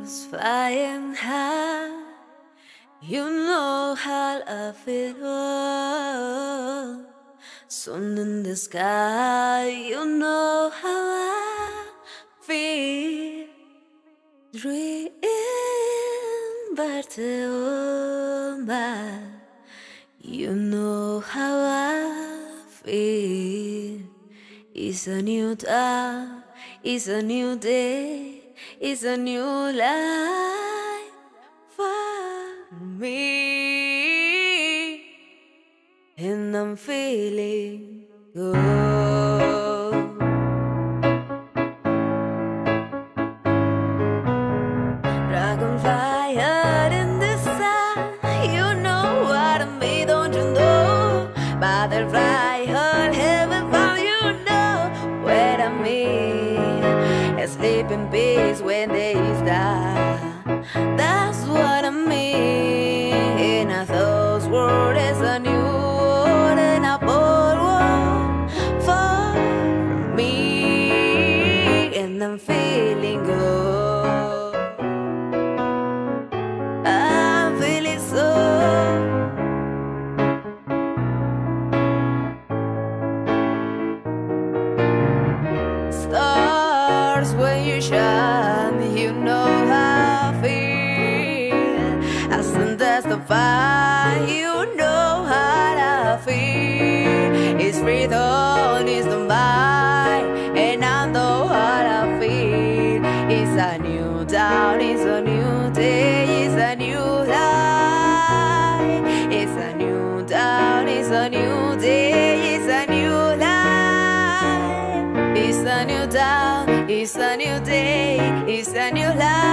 flying high, you know how I feel. Sun in the sky, you know how I feel. Dream Barcelona, you know how I feel. It's a new dawn, it's a new day, it's a new life for me, and I'm feeling good. Dragonfly out in the sun, you know what I mean, don't you know? Butterfly heart, heaven found, you know what I mean. Sleep in peace when days die, that's what I mean. And those words is a new world and a bold world for me, and I'm feeling good. I'm feeling so. Stars when you shine, you know how I feel. As and testify, you know how I feel. It's freedom, it's the mind, and I know how I feel. It's a new dawn, it's a new day, it's a new life. It's a new dawn, it's a new day, it's a new life. It's a new dawn, it's a new day, it's a new life.